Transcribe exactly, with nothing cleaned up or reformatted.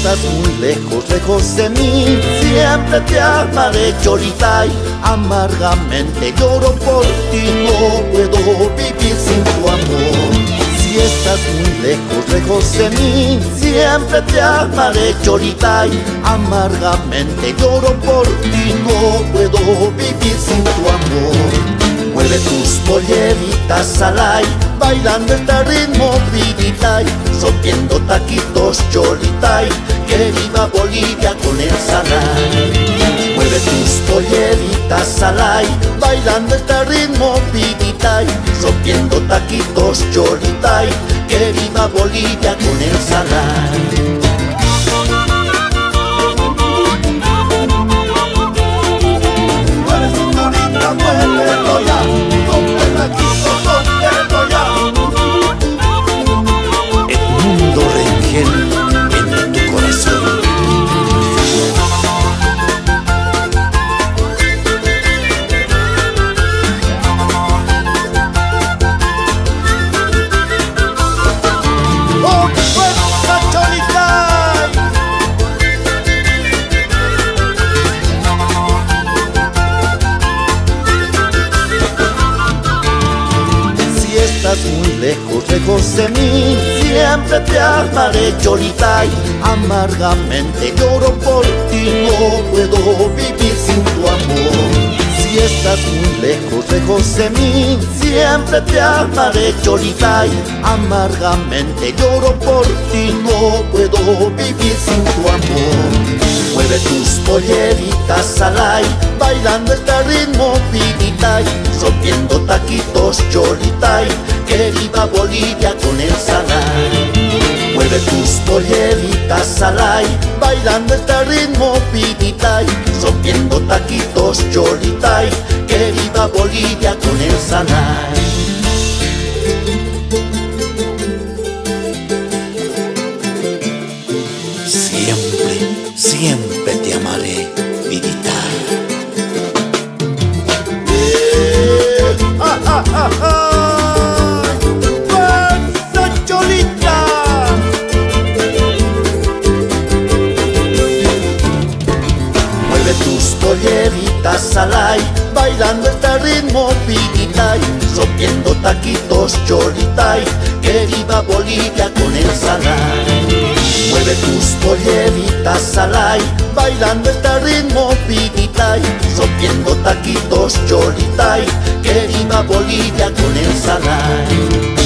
estás muy lejos, lejos de mí, siempre te amaré, Cholitay. Amargamente lloro por ti, no puedo vivir sin tu amor. Si estás muy lejos, lejos de mí, siempre te amaré, Cholitay. Amargamente lloro por ti, no puedo vivir sin tu amor. Mueve tus polleritas al aire, bailando este ritmo, viditay, rompiendo taquitos, Cholitay, que viva Bolivia con el salay. Mueve tus polleritas al aire, bailando este ritmo, viditay, rompiendo taquitos, Cholitay, que viva Bolivia con el salay. Muévelo ya, rompe taquito, rompelo ya. Edmundo Rengel en tu corazón. ¡Oh, fuerza, Cholitay! Estás muy lejos, lejos de mí, siempre te amaré, Cholitay. Amargamente lloro por ti, no puedo vivir sin tu amor. Si estás muy lejos, lejos de mí, siempre te amaré, Cholitay. Amargamente lloro por ti, no puedo vivir sin tu amor. Mueve tus polleritas al aire, bailando este ritmo, viditay, rompiendo taquitos, Cholitay, que viva Bolivia con el salay. Mueve tus polleritas al aire, bailando este ritmo, viditay, rompiendo taquitos, Cholitay, que viva Bolivia con el salay. Siempre, siempre te amaré, viditay. Eh, ah, ah, ah, ah. Polleritas al aire, bailando este ritmo, viditay, rompiendo taquitos, Cholitay, que viva Bolivia con el salay. Mueve tus polleritas al aire, bailando este ritmo, viditay, rompiendo taquitos, Cholitay, que viva Bolivia con el salay.